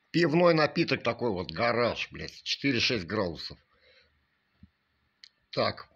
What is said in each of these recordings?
Пивной напиток такой вот, гараж, блядь, 4-6 градусов. Так.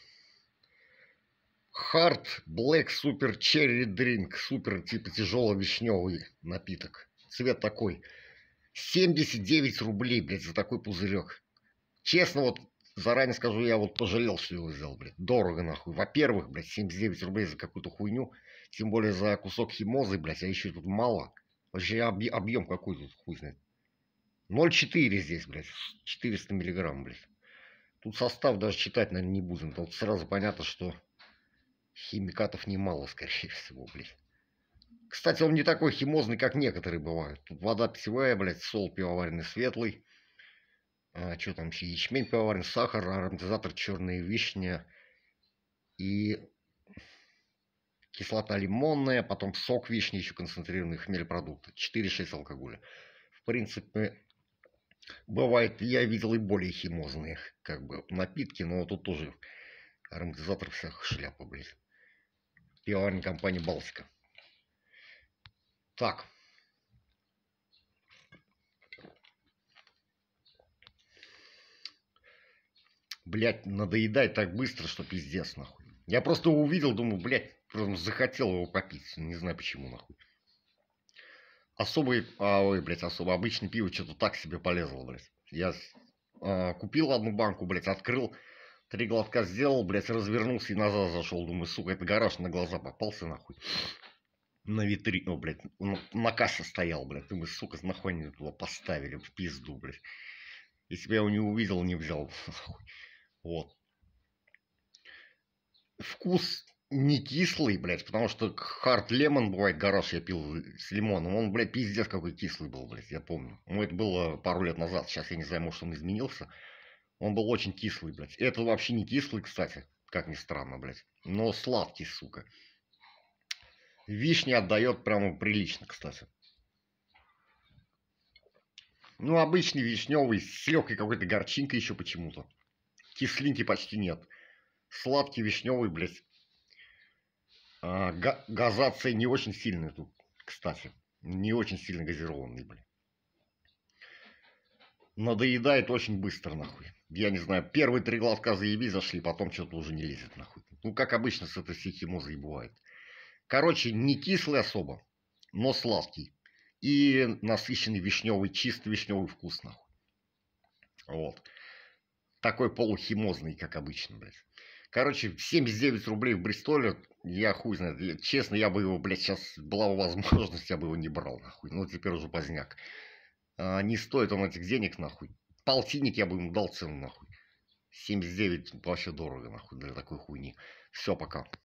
Hard Black Super Cherry Drink. Супер, типа, тяжело-вишневый напиток. Цвет такой. 79 рублей, блядь, за такой пузырек. Честно, вот, заранее скажу, я вот пожалел, что его взял, блядь. Дорого, нахуй. Во-первых, блядь, 79 рублей за какую-то хуйню. Тем более за кусок химозы, блядь, а еще тут мало. Вообще объем какой тут, хуй знает. 0,4 здесь, блядь. 400 миллиграмм, блядь. Тут состав даже читать, наверное, не будем. Тут сразу понятно, что химикатов немало, скорее всего, блядь. Кстати, он не такой химозный, как некоторые бывают. Тут вода питьевая, блядь, сол пивоваренный светлый. Что там еще? Ячмень пивоваренный, сахар, ароматизатор черная вишня и кислота лимонная, потом сок вишни, еще концентрированный хмелепродукты. 4,6 алкоголя. В принципе, бывает, я видел и более химозные, как бы, напитки, но тут тоже ароматизатор всех шляпа, блядь. Пивоваренная компания «Балтика». Так. Блядь, надоедает так быстро, что пиздец, нахуй. Я просто его увидел, думаю, блядь, просто захотел его попить. Не знаю почему, нахуй. Особый, ой, блядь, особо обычный пиво что-то так себе полезло, блядь. Я купил одну банку, блядь, открыл, 3 глотка сделал, блядь, развернулся и назад зашел. Думаю, сука, это гараж на глаза попался, нахуй. На витрину, блядь, на кассе стоял, блядь. Думаю, сука, нахуй они туда поставили, в пизду, блядь. Если бы я его не увидел, не взял, нахуй. Вот. Вкус не кислый, блядь, потому что Хард Лемон бывает, гараж я пил с лимоном. Он, блядь, пиздец какой кислый был, блядь, я помню. Ну, это было пару лет назад, сейчас я не знаю, может, он изменился. Он был очень кислый, блядь. Это вообще не кислый, кстати, как ни странно, блядь. Но сладкий, сука. Вишня отдает прямо прилично, кстати. Ну, обычный вишневый, с легкой какой-то горчинкой еще почему-то. Кислинки почти нет. Сладкий вишневый, блядь. Газация не очень сильная тут, кстати. Не очень сильно газированный, блин. Надоедает очень быстро, нахуй. Я не знаю, первые 3 глотка заеби зашли, потом что-то уже не лезет, нахуй. Ну, как обычно с этой химозой бывает. Короче, не кислый особо, но сладкий. И насыщенный вишневый, чистый вишневый вкус, нахуй. Вот. Такой полухимозный, как обычно, блядь. Короче, 79 рублей в Бристоле, я хуй знает. Честно, я бы его, блядь, сейчас была бы возможность, я бы его не брал, нахуй. Ну, теперь уже поздняк. Не стоит он этих денег, нахуй. Полтинник я бы ему дал цену, нахуй. 79 вообще дорого, нахуй, для такой хуйни. Все, пока.